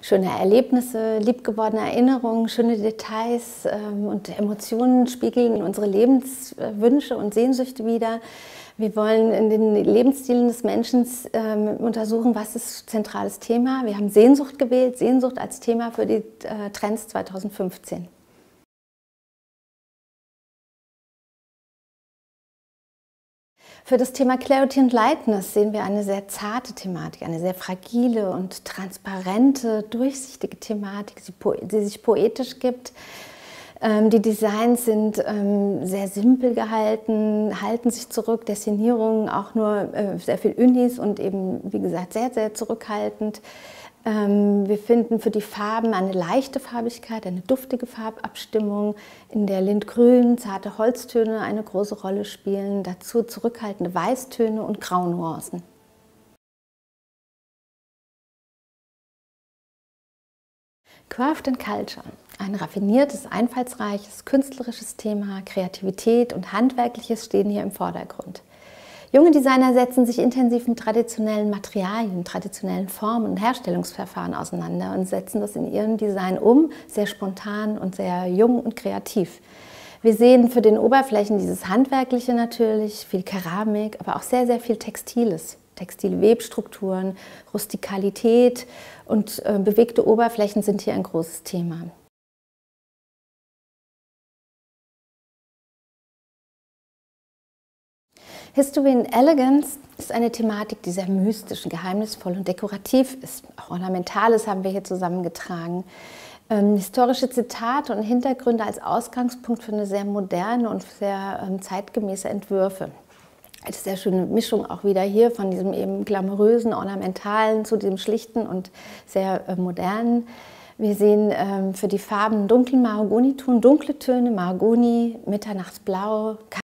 Schöne Erlebnisse, liebgewordene Erinnerungen, schöne Details und Emotionen spiegeln unsere Lebenswünsche und Sehnsüchte wider. Wir wollen in den Lebensstilen des Menschen untersuchen, was ist zentrales Thema. Wir haben Sehnsucht gewählt, Sehnsucht als Thema für die Trends 2015. Für das Thema Clarity und Lightness sehen wir eine sehr zarte Thematik, eine sehr fragile und transparente, durchsichtige Thematik, die sich poetisch gibt. Die Designs sind sehr simpel gehalten, halten sich zurück, Dessinierungen auch nur sehr viel Unis und eben, wie gesagt, sehr, sehr zurückhaltend. Wir finden für die Farben eine leichte Farbigkeit, eine duftige Farbabstimmung, in der Lindgrün, zarte Holztöne eine große Rolle spielen, dazu zurückhaltende Weißtöne und Graunuancen. Craft and Culture, ein raffiniertes, einfallsreiches, künstlerisches Thema, Kreativität und Handwerkliches stehen hier im Vordergrund. Junge Designer setzen sich intensiv mit traditionellen Materialien, traditionellen Formen und Herstellungsverfahren auseinander und setzen das in ihrem Design um, sehr spontan und sehr jung und kreativ. Wir sehen für den Oberflächen dieses Handwerkliche natürlich, viel Keramik, aber auch sehr, sehr viel Textiles. Textile Webstrukturen, Rustikalität und bewegte Oberflächen sind hier ein großes Thema. History and Elegance ist eine Thematik, die sehr mystisch, geheimnisvoll und dekorativ ist. Auch Ornamentales haben wir hier zusammengetragen. Historische Zitate und Hintergründe als Ausgangspunkt für eine sehr moderne und sehr zeitgemäße Entwürfe. Eine sehr schöne Mischung auch wieder hier von diesem eben glamourösen, ornamentalen zu dem schlichten und sehr modernen. Wir sehen für die Farben dunklen Mahagoniton, dunkle Töne, Mahagoni, Mitternachtsblau,